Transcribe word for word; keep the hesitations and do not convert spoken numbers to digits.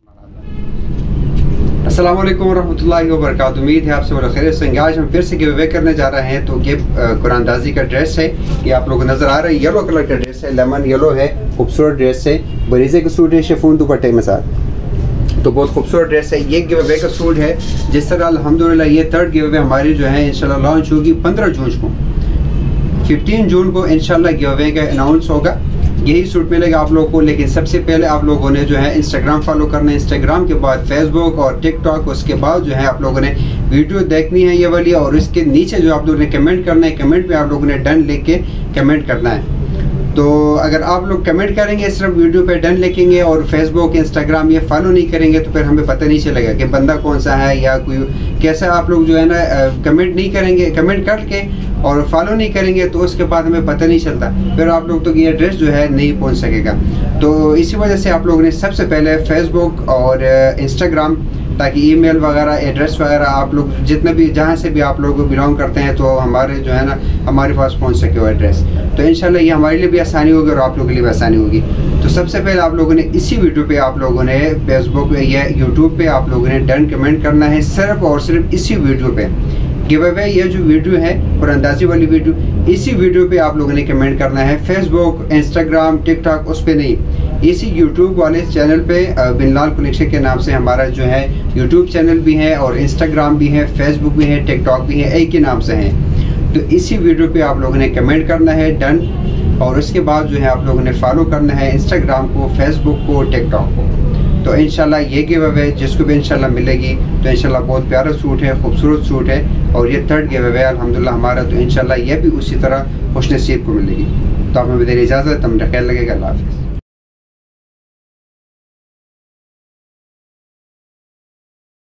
अस्सलाम वालेकुम रहमतुल्लाहि व बरकातुहू। उम्मीद है आपसे बड़ा खैर से। आज हम फिर से गिव अवे करने जा रहे हैं। तो ये कुरानदाजी का ड्रेस है, ये आप लोग को नजर आ रहा है, येलो कलर का ड्रेस है, लेमन येलो है, खूबसूरत ड्रेस है, बरीजे का सूट है शिफॉन दुपट्टे में साथ, तो बहुत खूबसूरत ड्रेस है। ये गिव अवे का सूट है। जिस तरह अल्हम्दुलिल्लाह ये थर्ड गिव अवे हमारी जो है इंशाल्लाह लॉन्च होगी पंद्रह जून को, पंद्रह जून को इंशाल्लाह गिव अवे का अनाउंस होगा। यही सूट मिलेगा आप लोगों को। लेकिन सबसे पहले आप लोगों ने जो है इंस्टाग्राम फॉलो करना है, इंस्टाग्राम के बाद फेसबुक और टिकटॉक, उसके बाद जो है आप लोगों ने वीडियो देखनी है ये वाली, और इसके नीचे जो आप लोगों ने कमेंट करना है, कमेंट में आप लोगों ने डन लिख के कमेंट करना है। तो अगर आप लोग कमेंट करेंगे सिर्फ वीडियो पे डन लिखेंगे और फेसबुक इंस्टाग्राम ये फॉलो नहीं करेंगे तो फिर हमें पता नहीं चलेगा कि बंदा कौन सा है या कोई कैसा। आप लोग जो है ना कमेंट नहीं करेंगे, कमेंट करके और फॉलो नहीं करेंगे तो उसके बाद हमें पता नहीं चलता, फिर आप लोग तो ये एड्रेस जो है नहीं पहुंच सकेगा। तो इसी वजह से आप लोगों ने सबसे पहले फेसबुक और इंस्टाग्राम, ताकि ईमेल वगैरह एड्रेस वगैरह आप लोग जितने भी जहाँ से भी आप लोग बिलोंग करते हैं तो हमारे जो है ना हमारे पास पहुँच सके वो एड्रेस। तो इंशाल्लाह ये हमारे लिए भी आसानी होगी और आप लोगों के लिए भी आसानी होगी। तो सबसे पहले आप लोगों ने इसी वीडियो पे आप लोगों ने फेसबुक पे या यूट्यूब पे आप लोगों ने डन कमेंट करना है, सिर्फ और सिर्फ इसी वीडियो पे। गिव अवे ये जो वीडियो है कुरानदाजी वाली वीडियो, इसी वीडियो पे आप लोगों ने कमेंट करना है। फेसबुक इंस्टाग्राम टिकटॉक उस पर नहीं, इसी यूट्यूब वाले चैनल पे बिनलाल कलेक्शन के नाम से हमारा जो है यूट्यूब चैनल भी है और इंस्टाग्राम भी है, फेसबुक भी है, टिकटॉक भी है, एक ही नाम से है। तो इसी वीडियो पे आप लोगों ने कमेंट करना है डन, और उसके बाद जो है आप लोगों ने फॉलो करना है इंस्टाग्राम को, फेसबुक को, टिकटॉक को। तो इंशाल्लाह ये गिव अवे जिसको भी इंशाल्लाह मिलेगी तो इंशाल्लाह बहुत प्यारा सूट है, खूबसूरत सूट है, और ये थर्ड गिव अवे अल्हम्दुलिल्लाह हमारा। तो इंशाल्लाह ये भी उसी तरह खुश नसीब को मिलेगी। तो आप हमें देने इजाज़त, हमें ख्याल लगेगा। अल्लाह हाफ़िज़।